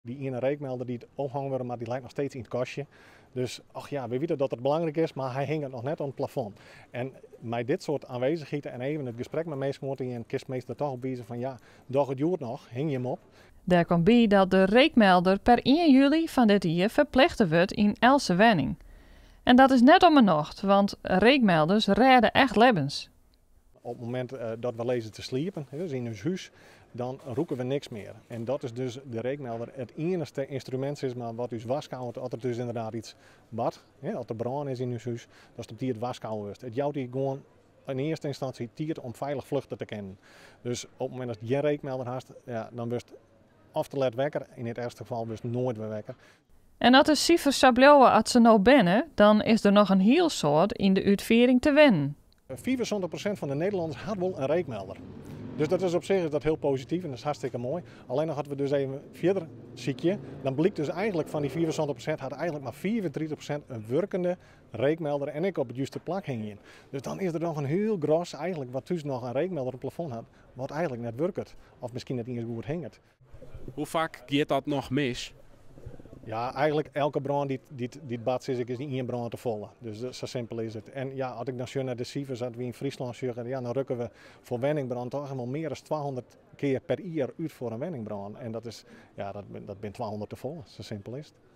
Die ene reekmelder die het ophangen wordt, maar die lijkt nog steeds in het kastje. Dus ach ja, we weten dat het belangrijk is, maar hij hing het nog net aan het plafond. En met dit soort aanwezigheden en even het gesprek met mensen moet je kist meestal toch op wijzen van ja, dag het duurt nog, hing je hem op. Daar komt bij dat de reekmelder per 1 juli van dit jaar verplicht wordt in elke wenning. En dat is net om een nacht, want reekmelders redden echt levens. Op het moment dat we lezen te sliepen, dus in ons huis, dan roeken we niks meer. En dat is dus de reekmelder het enige instrument is maar wat ons waskouwt, als er dus inderdaad iets bad, als er brand is in ons huis, dat is op die het waskouwen is. Het jouwt die gewoon in eerste instantie tiert om veilig vluchten te kennen. Dus op het moment dat je geen reekmelder hebt, ja, dan wist of te laat wekker, in het ergste geval wist nooit weer wekker. En als de cijfers zo blijven als ze nou binnen, dan is er nog een heel soort in de uitvoering te winnen. 75% van de Nederlanders had wel een reekmelder. Dus dat is op zich heel positief en dat is hartstikke mooi. Alleen nog hadden we dus even verder ziekje. Dan blijkt dus eigenlijk van die 74% had eigenlijk maar 34% een werkende reekmelder en ik op het juiste plak hing in. Dus dan is er nog een heel gros eigenlijk wat tussen nog een reekmelder op het plafond had, wat eigenlijk net werkt. Of misschien net niet eens goed hing het. Hoe vaak gaat dat nog mis? Ja, eigenlijk elke brand die het bad is in één brand te volle. Dus zo simpel is het. En ja, als ik dan naar de cijfers dat we in Friesland zeggen, ja, dan rukken we voor wenningbrand toch helemaal meer dan 200 keer per jaar uit voor een wenningbrand. En dat is, ja, dat bent 200 te vol. Zo simpel is het.